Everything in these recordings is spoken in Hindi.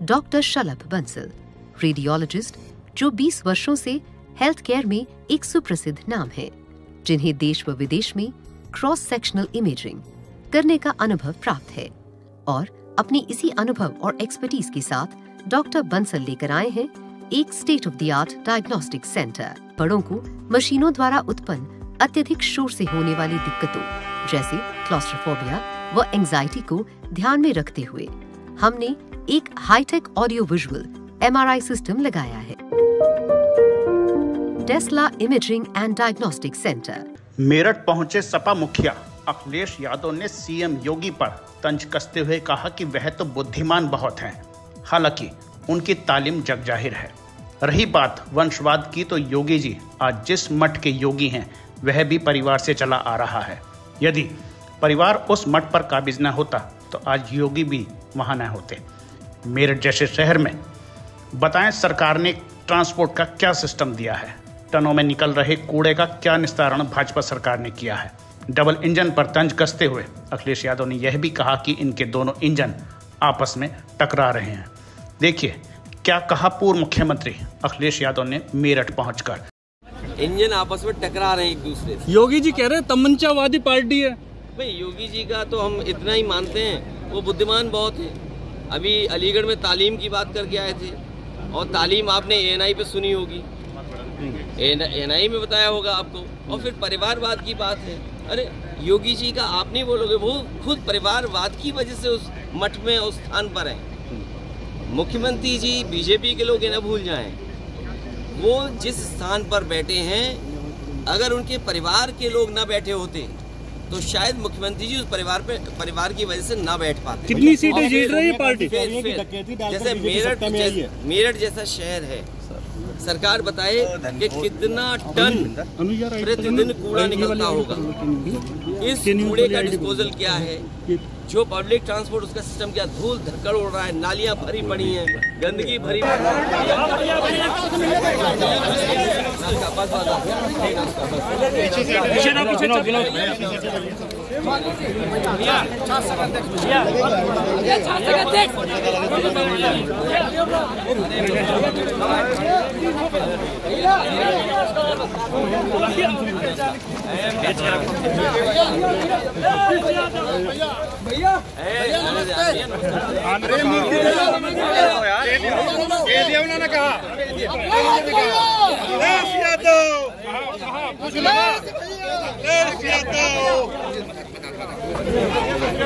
डॉक्टर शलभ बंसल, रेडियोलॉजिस्ट जो 20 वर्षों से हेल्थ केयर में एक सुप्रसिद्ध नाम है, जिन्हें देश व विदेश में क्रॉस सेक्शनल इमेजिंग करने का अनुभव प्राप्त है। और अपनी इसी अनुभव और एक्सपर्टीज के साथ डॉक्टर बंसल लेकर आए हैं एक state of the art diagnostic centre. बड़ों को मशीनों द्वारा उत्पन्न अत्यधिक शोर से होने वाली दिक्कतों जैसे क्लॉस्ट्रोफोबिया व एंजाइटी को ध्यान में रखते हुए हमने एक hi tech audio visual MRI system लगाया है। Tesla imaging and diagnostic centre. Meerut पहुंचे सपा मुखिया अखिलेश यादव ने सीएम योगी पर तंज कसते हुए कहा कि वह तो बुद्धिमान बहुत हैं, हालांकि उनकी तालीम जग जाहिर है। रही बात वंशवाद की, तो योगी जी आज जिस मठ के योगी हैं वह भी परिवार से चला आ रहा है। यदि परिवार उस मठ पर काबिज न होता तो आज योगी भी वहां न होते। मेरठ जैसे शहर में बताएं सरकार ने ट्रांसपोर्ट का क्या सिस्टम दिया है, टनों में निकल रहे कूड़े का क्या निस्तारण भाजपा सरकार ने किया है। डबल इंजन पर तंज कसते हुए अखिलेश यादव ने यह भी कहा कि इनके दोनों इंजन आपस में टकरा रहे हैं। देखिए क्या कहा पूर्व मुख्यमंत्री अखिलेश यादव ने मेरठ पहुंचकर। इंजन आपस में टकरा रहे हैं एक दूसरे से। योगी जी कह रहे हैं तमंचावादी पार्टी है। भाई योगी जी का तो हम इतना ही मानते हैं, वो बुद्धिमान बहुत है। अभी अलीगढ़ में तालीम की बात करके आए थे, और तालीम आपने ANI पे सुनी होगी, ANI में बताया होगा आपको। और फिर परिवारवाद की बात है, अरे योगी जी का आप नहीं बोलोगे, वो खुद परिवारवाद की वजह से उस मठ में उस स्थान पर हैं। मुख्यमंत्री जी बीजेपी के लोग ये न भूल जाएं, वो जिस स्थान पर बैठे हैं, अगर उनके परिवार के लोग न बैठे होते तो शायद मुख्यमंत्री जी उस परिवार की वजह से ना बैठ पाते। कितनी सीटें जीत रही है पार्टी? जैसे मेरठ जैसा शहर है, सरकार बताए कि कितना टन प्रतिदिन कूड़ा निकलता होगा, इस कूड़े का डिस्पोजल क्या है, जो पब्लिक ट्रांसपोर्ट उसका सिस्टम क्या, धूल धक्कड़ उड़ रहा है, नालियां भरी पड़ी हैं, गंदगी भरी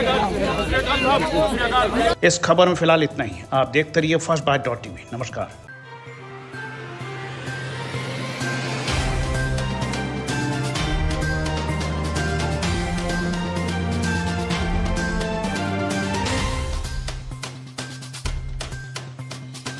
इस खबर में फिलहाल इतना ही। आप देखते रहिए फर्स्ट बाइट.tv। नमस्कार।